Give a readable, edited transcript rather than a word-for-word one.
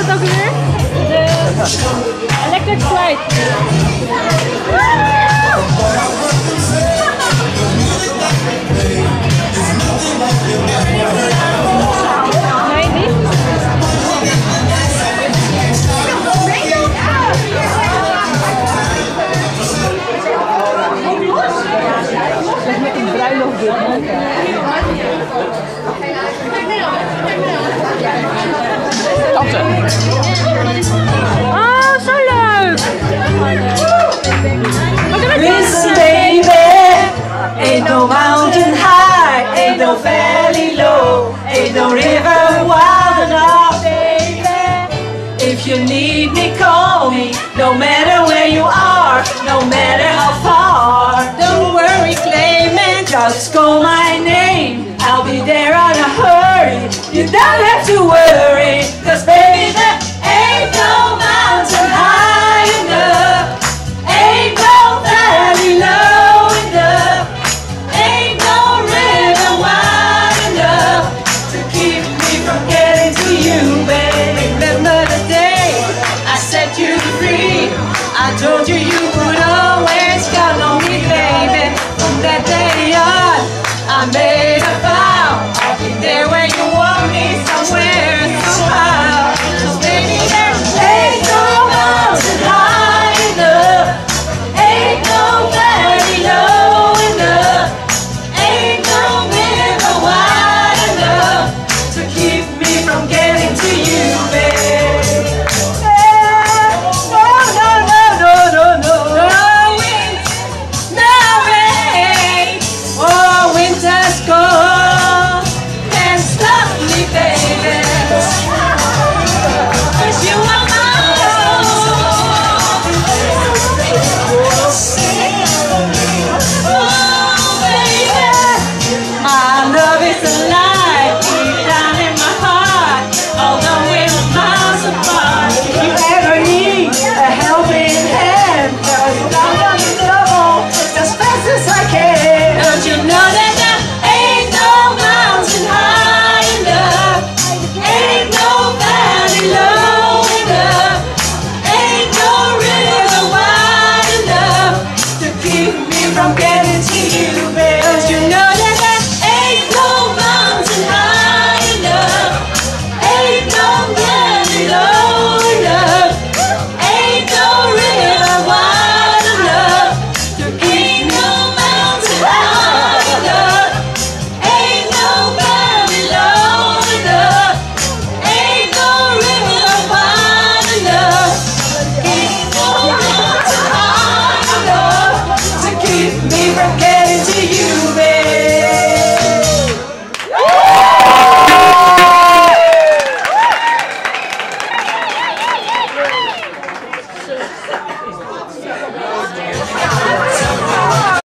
het ook weer? De Electric Slide. Nee, niet? Met een bruiloft dit, oh, zo leuk! Listen baby, ain't no mountain high, ain't no valley low, ain't no river wild enough, baby. If you need me, call me, no matter where you are, no matter how far. Don't worry, Clayman, just call my name, I'll be there on a hurry, you don't have to worry.